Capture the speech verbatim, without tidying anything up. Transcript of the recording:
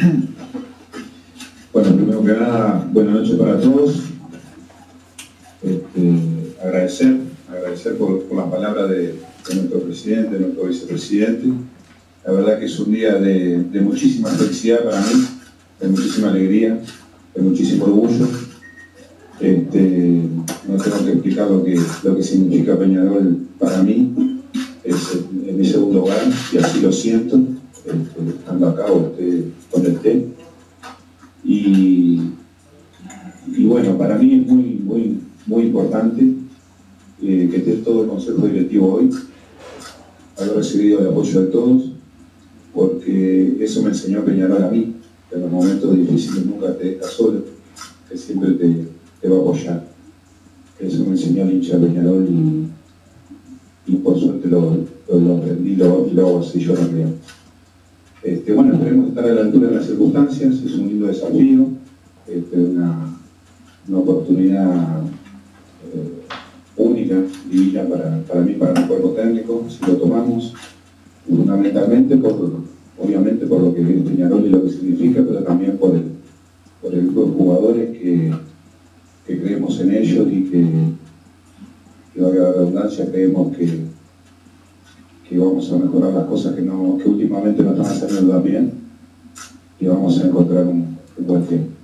Bueno, primero que nada, buenas noches para todos. Este, agradecer, agradecer por, por las palabras de, de nuestro presidente, de nuestro vicepresidente. La verdad que es un día de, de muchísima felicidad para mí, de muchísima alegría, de muchísimo orgullo. Este, no tengo que explicar lo que, lo que significa Peñarol para mí. Es, es mi segundo hogar y así lo siento, este, estando acá o esté donde esté. Y, y bueno, para mí es muy, muy, muy importante eh, que esté todo el Consejo Directivo hoy, haber recibido el apoyo de todos, porque eso me enseñó Peñarol a mí, que en los momentos difíciles nunca te dejas solo, que siempre te, te va a apoyar. Eso me enseñó el hincha de Peñarol y, y por suerte lo, lo, lo aprendí lo, y lo hago así yo también. Este, bueno, esperemos estar a la altura de las circunstancias, es un lindo desafío, este, una, una oportunidad eh, única, divina para, para mí, para mi cuerpo técnico, si lo tomamos, fundamentalmente, por, obviamente por lo que es Peñarol y lo que significa, pero también por el, por el grupo de jugadores que, que creemos en ellos y que, que valga la redundancia, creemos que que vamos a mejorar las cosas que, no, que últimamente no están haciendo tan bien y vamos a encontrar un, un buen tiempo.